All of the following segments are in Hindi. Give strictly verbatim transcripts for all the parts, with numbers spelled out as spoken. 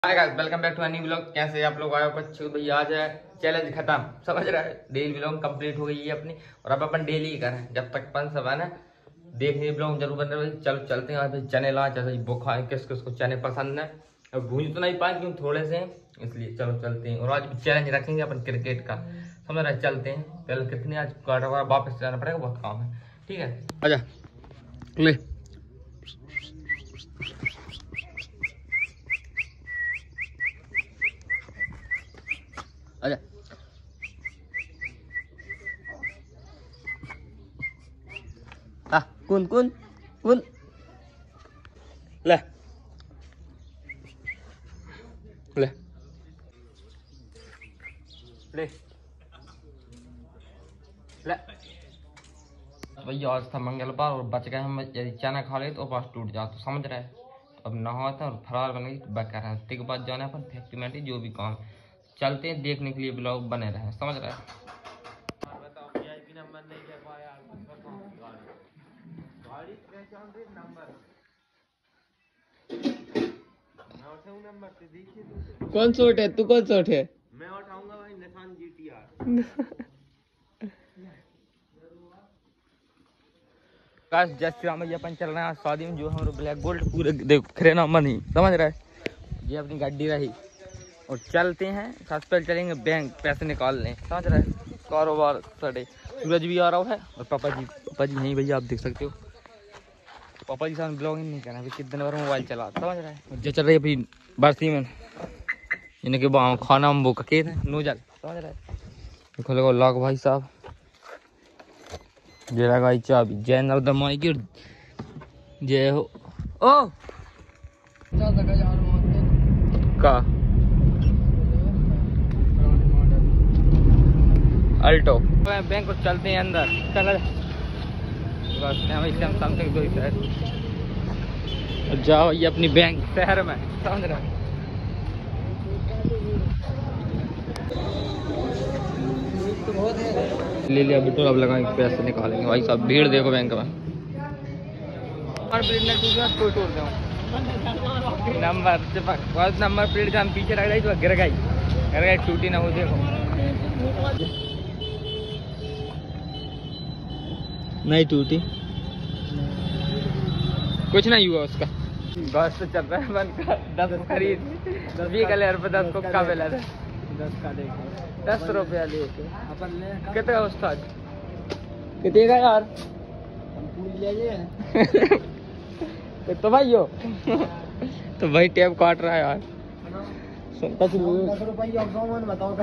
Hi guys, welcome back to new blog. कैसे आप लोग आए हो? कुछ भैया आज है चैलेंज खत्म, समझ रहा है। डेली ब्लॉग कंप्लीट हो गई है अपनी, और अब अपन डेली ही करें जब तक अपन सब है ना देखने ब्लॉग जरूर बन रहे। चलो चलते हैं। आज चने ला जैसे बुक खाए, किस किस को चने पसंद है। अब भूंज तो नहीं पाए क्यों थोड़े से, इसलिए चलो चलते हैं। और आज भी चैलेंज रखेंगे अपन क्रिकेट का, समझ रहे। चलते हैं पहले कितने आज काटा वापस जाना पड़ेगा, बहुत काम है। ठीक है, आजा ले। आजा आ कौन कौन कौन ले ले ले ले भैया आज था मंगलवार और बच गए हम। यदि चना खा ले तो पास टूट जाता, समझ रहे। अब नहाते और फरार बन गई बेकार है। के बाद जाना अपन फैक्ट्री जो भी काम। चलते हैं देखने के लिए, ब्लॉग बने रहे, समझ रहे। कौन सा है तू? कौन सा है? मैं उठाऊंगा भाई निशान जीटीआर। काश जैसे हम अपन चल रहे हैं शादी में, जो हमारे ब्लैक गोल्ड पूरे देखो खरे ना मन ही, समझ रहा है। ये अपनी गाड़ी रही और चलते हैं। साथ पे चलेंगे बैंक, पैसे निकाल लें, समझ रहे। कारोबार साढ़े सूरज भी आ रहा है और पापा जी पापा जी यहीं भैया आप देख सकते हो। पापा जी साथ ब्लॉगिंग नहीं करना, कितने बार मोबाइल चला, समझ रहा है। जो चल रही है अभी बरसी में इनके बाँ खाना हम वो कके थे नूजल, समझ रहा है। खोलेगा लॉक भाई साहब, जे लगाई चाबी। जय नरदमाई की जय हो। ओ का अल्टो बैंक को चलते हैं अंदर। चल बस हम समथिंग दो शहर जाओ, ये अपनी बैंक शहर में, समझ रहा है। ले लिया बिटोर, अब लगाएंगे पैसे निकालेंगे। भाई साहब भीड़ देखो बैंक में। नंबर बस नंबर प्लेट का हम पीछे रख रही तो गिर गई गिर गई टूटी ना हो। देखो नहीं टूटी, कुछ नहीं हुआ उसका। बस तो चल रहा है बंद का। दस खरीद बीस कलर पे दस को का मिला था। दस का देखो दस रुपया लेके अपन ले कितने का उस्ताद कितने का यार हम पूछ ले तो भाई हो तो भाई टेप काट रहा है यार। दस रुपया बताओ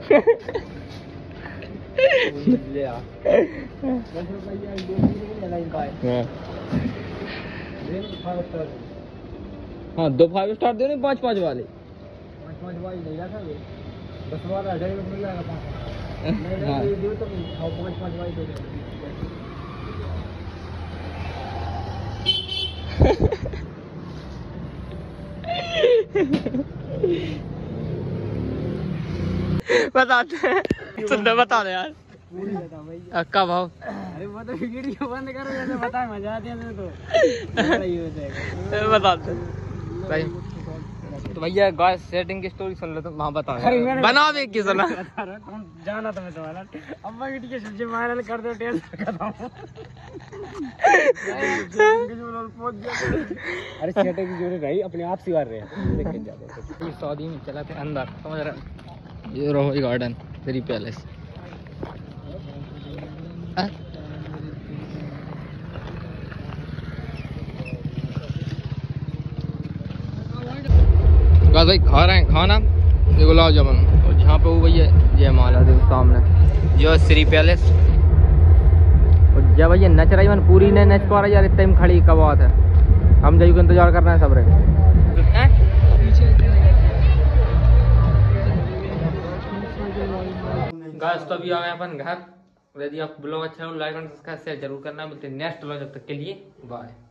ले आ दस रुपया। हाँ दो फाइव स्टार दे नहीं, पाँच पाँच वाले पाँच पाँच वाले नहीं रखा दस वाला ढाई मिल जाएगा। पाँच पाँच वाले दे बताते हैं सुंदर बता दे यार अक्का भाव। अरे वो तो वीडियो बंद करो जैसे बता मजा आती है तो बताते भाई। तो भैया गाइस सेटिंग की स्टोरी सुन लो तो वहाँ बता बना दे की सुना जाना था मैं तुम्हारा। अम्मा की सब्जी वायरल कर दो टेस्ट करता हूं। अरे सेटिंग की जोड़ी नहीं अपने आप सिवा रहे हैं देख के जाते। शादी में चला थे अंदर, समझ रहा। ये रहो गार्डन श्री पैलेस। भाई खा रहे हैं खाना, ये गुलाब जामुन। और जहाँ पे वो भैया ये माला देखो सामने जो श्री पैलेस। और जब भैया नच रही मन पूरी नहीं नच पा रही यार, इतने में खड़ी का बात है। हम जाइए इंतजार कर रहे हैं सब रे। गाइस तो अभी आ गए अपन घर। यदि आपको ब्लॉग अच्छा हो लाइक एंड सब्सक्राइब शेयर जरूर करना। बोलते नेक्स्ट ब्लॉग, जब तक के लिए बाय।